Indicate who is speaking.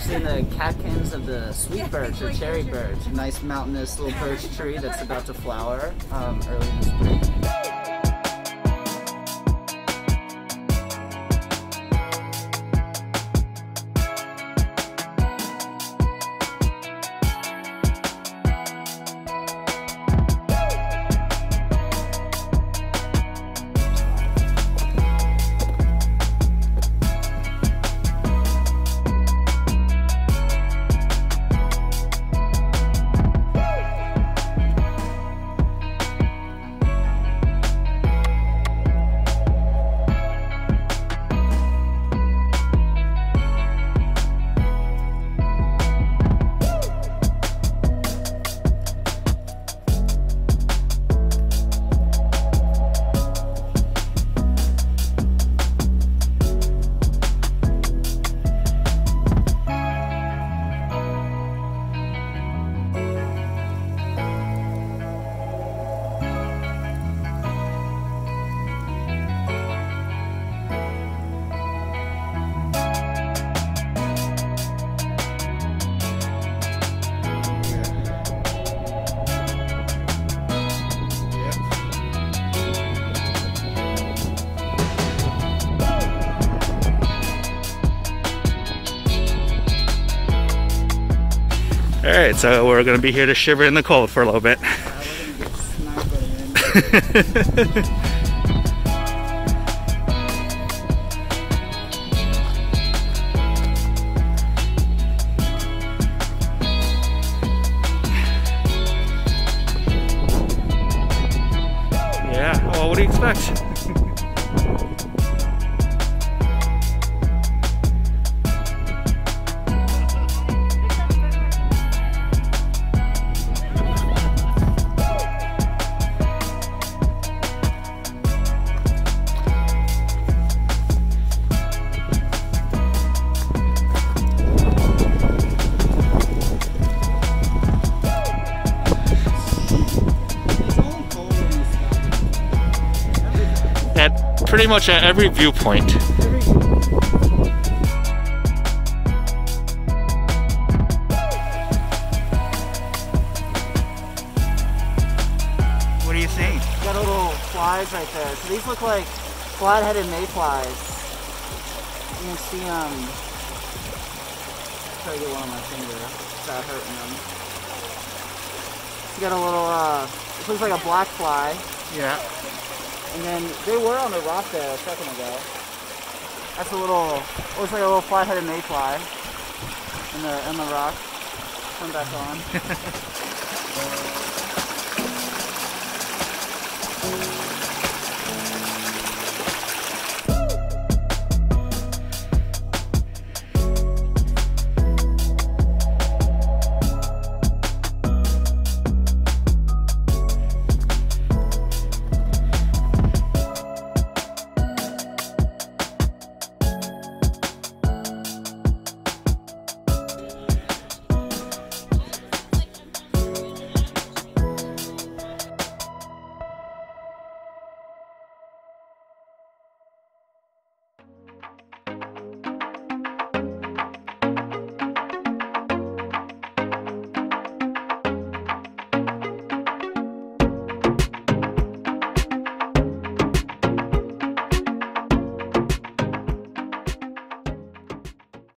Speaker 1: seeing the catkins of the sweet birch or cherry birch, a nice mountainous little birch tree that's about to flower early in the spring.
Speaker 2: Alright, so we're going to be here to shiver in the cold for a little bit. Yeah, well, what do you expect? Pretty much at every viewpoint. What do you think?
Speaker 1: Got little flies right there. So these look like flat-headed mayflies. You can see try to get one on my finger without hurting them. You got a little, it looks like a black fly.
Speaker 2: Yeah.
Speaker 1: And then they were on the rock there a second ago. That's a little, looks like a little flat-headed mayfly in the rock. Turn back on.